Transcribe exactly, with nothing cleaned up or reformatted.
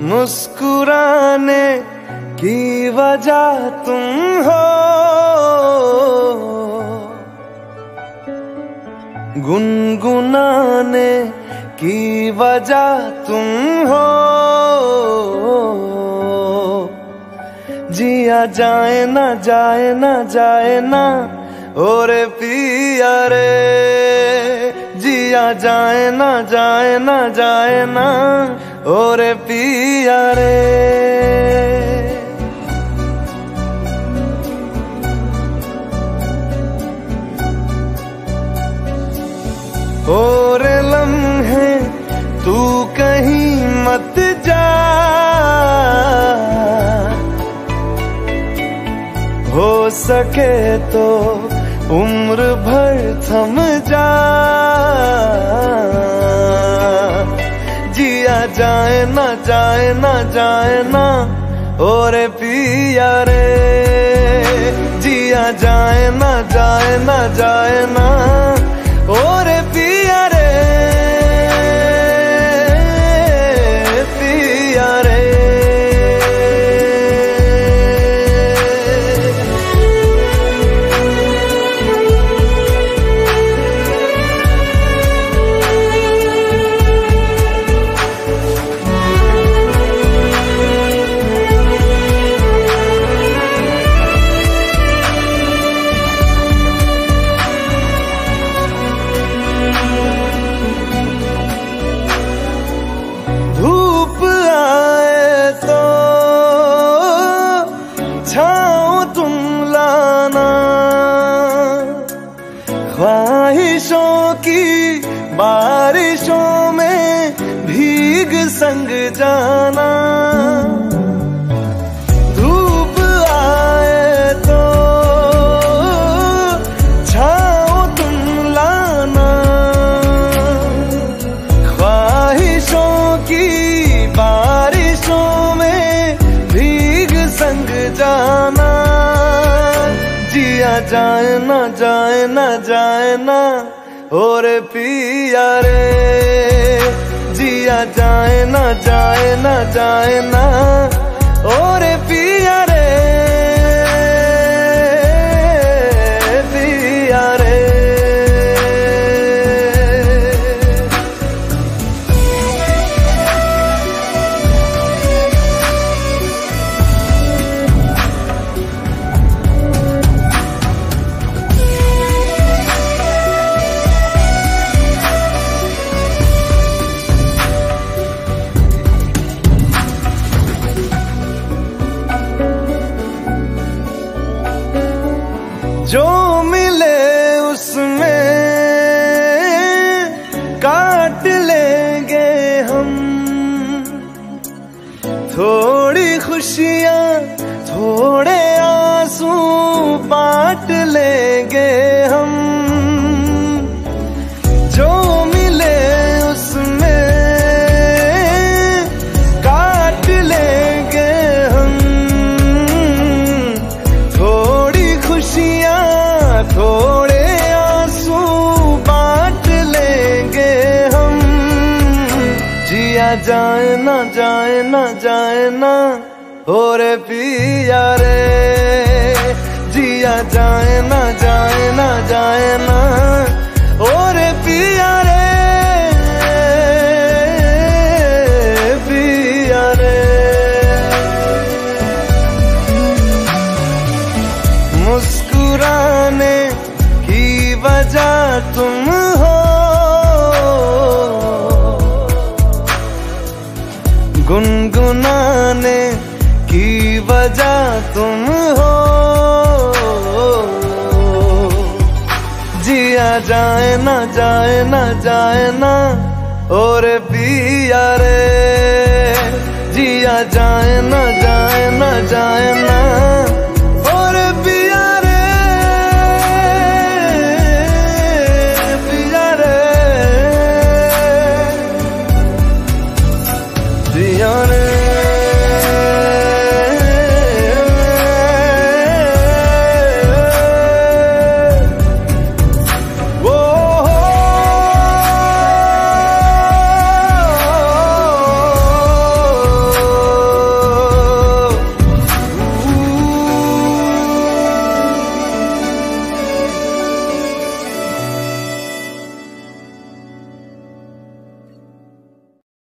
मुस्कुराने की वजह तुम हो, गुनगुनाने की वजह तुम हो। जिया जाए ना जाए ना जाए ना ओरे पिया रे, जिया जाए ना जाए ना जाए ना ओरे पिया रे। और लम्हे तू कहीं मत जा, हो सके तो उम्र भर थम जा। जिया जाए ना जाए ना जाए ना ओरे पिया रे, जिया जाए ना जाए ना जाए ना ओरे पिया रे, पिया रे। ख्वाहिशों की बारिशों में भीग संग जाना, धूप आए तो छाओ तुम लाना। ख्वाहिशों की बारिशों में भीग संग जाना। जिया जाए ना जाए ना जाए ना ओरे पिया रे, जिया जाए ना जाए ना जाए ना ओरे पिया रे, पिया रे। जो मिले उसमें काट लेंगे हम, थोड़ी खुशियाँ थोड़े आंसू बांट लेंगे हम। जो मिले उसमें काट लेंगे हम, थोड़ी खुशियाँ थोड़े आंसू बांट लेंगे हम। जिया जाए ना जाए ना जाए ना ओरे पिया रे, जिया जाए ना जाए ना जाए ना ओरे पिया रे, पिया रे। मुस्कुराने की वजह तुम हो, गुनगुनाने की वजह तुम हो। जिया जाए ना जाए ना जाए ना ओरे पिया रे, जिया जाए ना जाए ना जाए ना